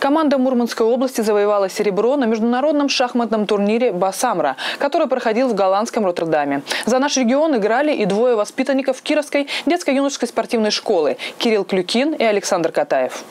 Команда Мурманской области завоевала серебро на международном шахматном турнире «Басамра», который проходил в голландском Роттердаме. За наш регион играли и двое воспитанников Кировской детско-юношеской спортивной школы – Кирилл Клюкин и Александр Катаев.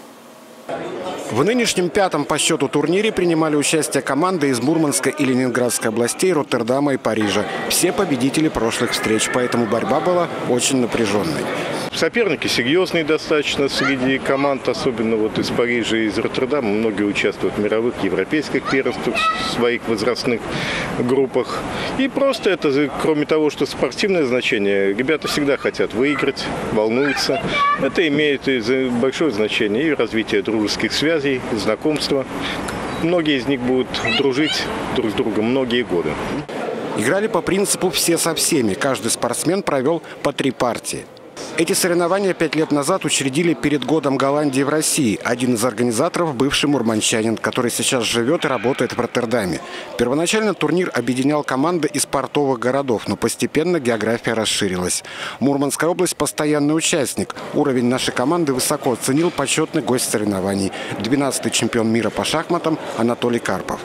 В нынешнем пятом по счету турнире принимали участие команды из Мурманской и Ленинградской областей, Роттердама и Парижа. Все победители прошлых встреч, поэтому борьба была очень напряженной. Соперники серьезные достаточно среди команд, особенно вот из Парижа и из Роттердама. Многие участвуют в мировых, европейских первенствах в своих возрастных группах. И просто это, кроме того, что спортивное значение, ребята всегда хотят выиграть, волнуются. Это имеет большое значение и развитие дружеских связей, знакомства. Многие из них будут дружить друг с другом многие годы. Играли по принципу «все со всеми». Каждый спортсмен провел по 3 партии. Эти соревнования 5 лет назад учредили перед годом Голландии в России. Один из организаторов – бывший мурманчанин, который сейчас живет и работает в Роттердаме. Первоначально турнир объединял команды из портовых городов, но постепенно география расширилась. Мурманская область – постоянный участник. Уровень нашей команды высоко оценил почетный гость соревнований – 12-й чемпион мира по шахматам Анатолий Карпов.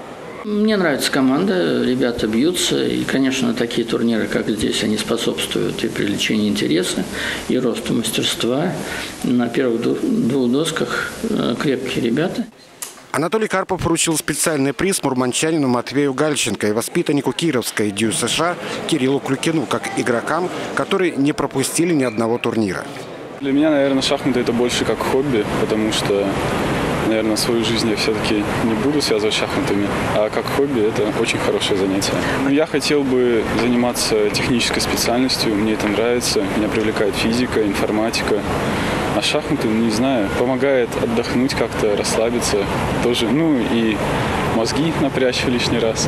Мне нравится команда, ребята бьются. И, конечно, такие турниры, как здесь, они способствуют и привлечению интереса, и росту мастерства. На первых 2 досках крепкие ребята. Анатолий Карпов вручил специальный приз мурманчанину Матвею Гальченко и воспитаннику Кировской ДЮСШ Кириллу Клюкину, как игрокам, которые не пропустили ни одного турнира. Для меня, наверное, шахматы – это больше как хобби, потому что, наверное, свою жизнь я все-таки не буду связывать с шахматами, а как хобби это очень хорошее занятие. Я хотел бы заниматься технической специальностью, мне это нравится, меня привлекает физика, информатика. А шахматы, не знаю, помогает отдохнуть как-то, расслабиться тоже, ну и мозги напрячь лишний раз.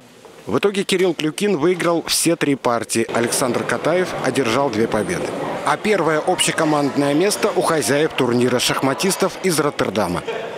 В итоге Кирилл Клюкин выиграл все 3 партии, Александр Катаев одержал 2 победы. А первое общекомандное место у хозяев турнира шахматистов из Роттердама.